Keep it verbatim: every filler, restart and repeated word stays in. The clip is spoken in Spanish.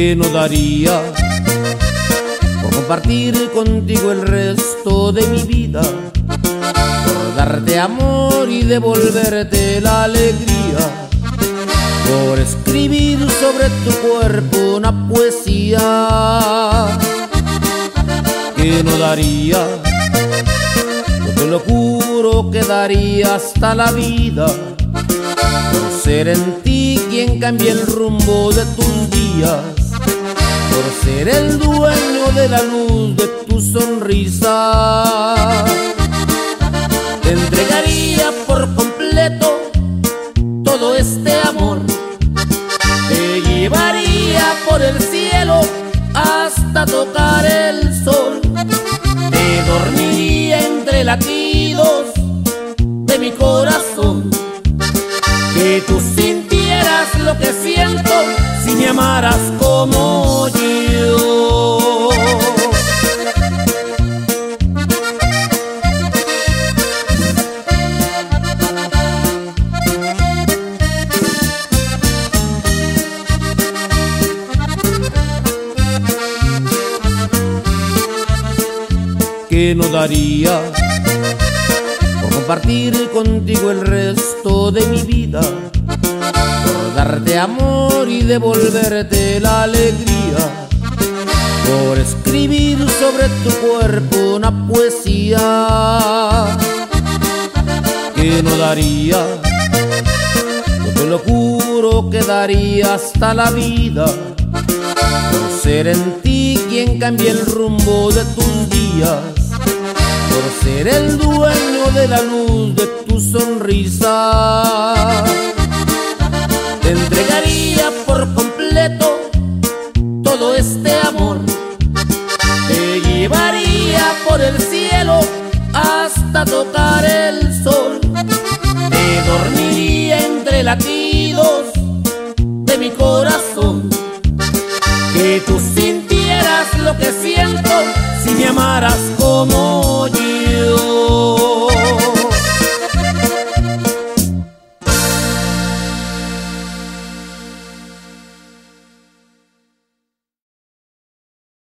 que no daría por compartir contigo el resto de mi vida, por darte amor y devolverte la alegría, por escribir sobre tu cuerpo una poesía que no daría. Yo te lo juro que daría hasta la vida por ser en ti quien cambie el rumbo de tus días, por ser el dueño de la luz de tu sonrisa. Te entregaría por completo todo este amor, te llevaría por el cielo hasta tocar el sol, te dormiría entre latidos de mi corazón, que tú sintieras lo que siento si me amaras como yo. Que no daría por compartir contigo el resto de mi vida, por darte amor y devolverte la alegría, por escribir sobre tu cuerpo una poesía que no daría. Yo te lo juro que daría hasta la vida por ser en ti quien cambie el rumbo de tus días, por ser el dueño de la luz de tu sonrisa. Te entregaría por completo todo este amor, te llevaría por el cielo hasta tocar el sol, te dormiría entre latidos de mi corazón, que tú sintieras lo que siento si me amaras como yo.